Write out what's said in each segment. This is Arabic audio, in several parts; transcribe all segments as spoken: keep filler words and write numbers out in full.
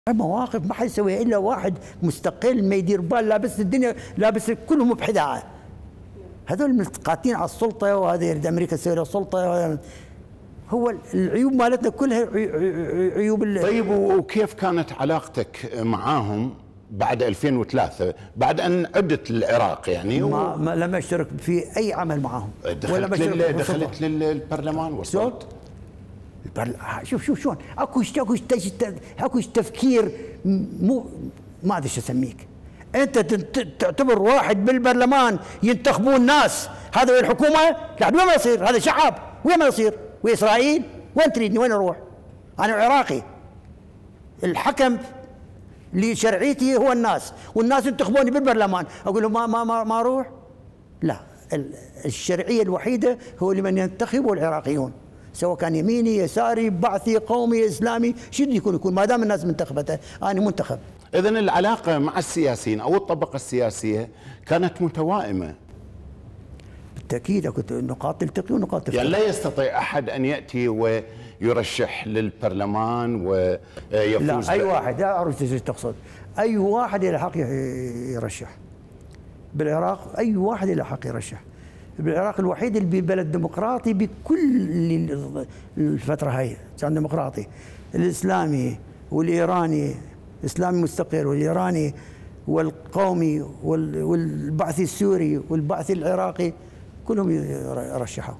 مواقف ما حيسويها الا واحد مستقل ما يدير بال، لابس الدنيا لابس كلهم بحذاءه. هذول قاطين على السلطه، وهذا يريد امريكا تسوي له سلطه. هو العيوب مالتنا كلها عيوب. طيب وكيف كانت علاقتك معاهم بعد ألفين وثلاثة بعد ان عدت للعراق يعني؟ ما, ما لم اشترك في اي عمل معاهم. دخلت لل دخلت للبرلمان وصلت؟ شوف شوف شلون اكو اكو اكو تفكير مو ما ادري شو اسميك. انت تعتبر واحد بالبرلمان ينتخبون الناس، هذا وين الحكومه؟ لا وين ما يصير، هذا شعب وين ما يصير؟ واسرائيل وين تريدني وين اروح؟ انا عراقي، الحكم لشرعيتي هو الناس، والناس ينتخبوني بالبرلمان، اقول لهم ما ما ما, ما اروح؟ لا، الشرعيه الوحيده هو لمن ينتخبه العراقيون، سواء كان يميني يساري بعثي قومي اسلامي، شو يكون يكون ما دام الناس منتخبته انا منتخب. اذا العلاقه مع السياسيين او الطبقه السياسيه كانت متوائمه. بالتاكيد اكو نقاط تلتقي ونقاط تفترق. يعني لا يستطيع احد ان ياتي ويرشح للبرلمان ويفوز. لا اي واحد، لا اعرف ايش تقصد. اي واحد له حق يرشح. بالعراق اي واحد له حق يرشح. بالعراق الوحيد اللي ببلد ديمقراطي بكل الفتره هاي كان ديمقراطي، الاسلامي والايراني، الاسلامي مستقر والايراني والقومي والبعثي السوري والبعثي العراقي كلهم يرشحوا.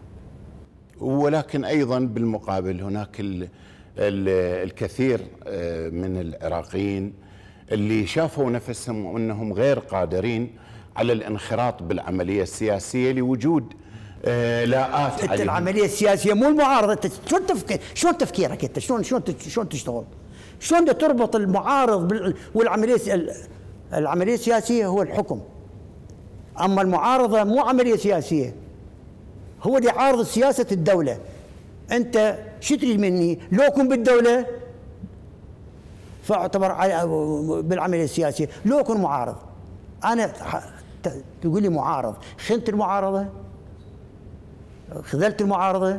ولكن ايضا بالمقابل هناك ال ال الكثير من العراقيين اللي شافوا نفسهم انهم غير قادرين على الانخراط بالعمليه السياسيه لوجود لاءات. انت العمليه السياسيه مو المعارضه، انت شلون تفكر، شلون تفكيرك انت، شلون شلون شلون تشتغل؟ شلون تربط المعارض والعمليه العمليه السياسيه هو الحكم. اما المعارضه مو عمليه سياسيه، هو اللي يعارض سياسه الدوله. انت شو تريد مني؟ لو كنت بالدوله فاعتبر بالعمليه السياسيه، لو اكون معارض. انا تقول لي معارض، خنت المعارضه؟ خذلت المعارضه؟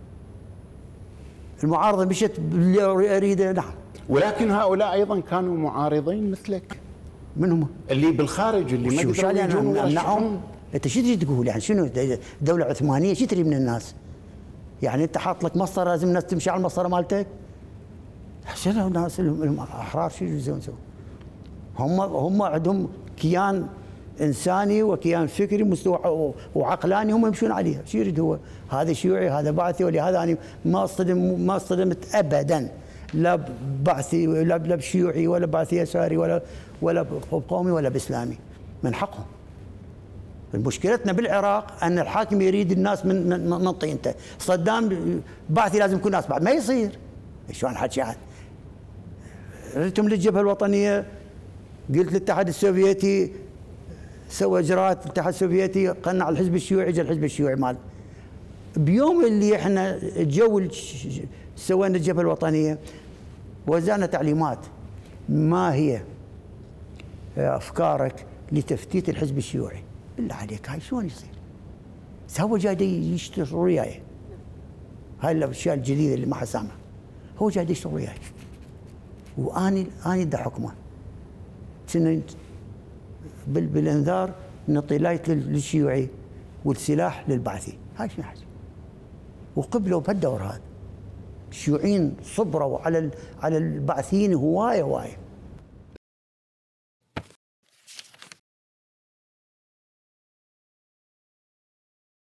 المعارضه مشت باللي اريده. نعم. ولكن هؤلاء ايضا كانوا معارضين مثلك. من هم؟ اللي بالخارج اللي ما قدروا يجون يرشحون. انت شو تريد تقول؟ يعني شنو دوله عثمانيه؟ شو تريد من الناس؟ يعني انت حاط لك مسطره لازم الناس تمشي على المسطره مالتك؟ شنو الناس الاحرار شو يجوزون يسوون؟ هم هم عندهم كيان انساني وكيان فكري مستوى وعقلاني هم يمشون عليه. شو يريد هو؟ هذا شيوعي هذا بعثي، ولهذا انا ما اصطدم ما اصطدمت ابدا لا بعثي ولا بشيوعي ولا بعثي يساري ولا ولا بقومي ولا باسلامي. من حقهم. مشكلتنا بالعراق ان الحاكم يريد الناس من من طينته. صدام بعثي لازم يكون ناس بعد، ما يصير. شلون حكي عاد؟ رحتم للجبهه الوطنيه، قلت للاتحاد السوفيتي سوى اجراءات، الاتحاد السوفيتي قنع الحزب الشيوعي، اجى الحزب الشيوعي مال. بيوم اللي احنا الجو سوينا الجبهه الوطنيه وزعنا تعليمات ما هي افكارك لتفتيت الحزب الشيوعي. بالله عليك هاي شلون يصير؟ هو جاي يشتغل وياي. هاي الاشياء الجديده اللي ما حد سامع. هو جاي يشتغل وياي. واني اني دا حكمه. كنا بالانذار نعطي لايت للشيوعي والسلاح للبعثي. هاي شنو حاجه؟ وقبلوا بهالدور هذا. الشيوعيين صبروا على على البعثيين هوايه هوايه.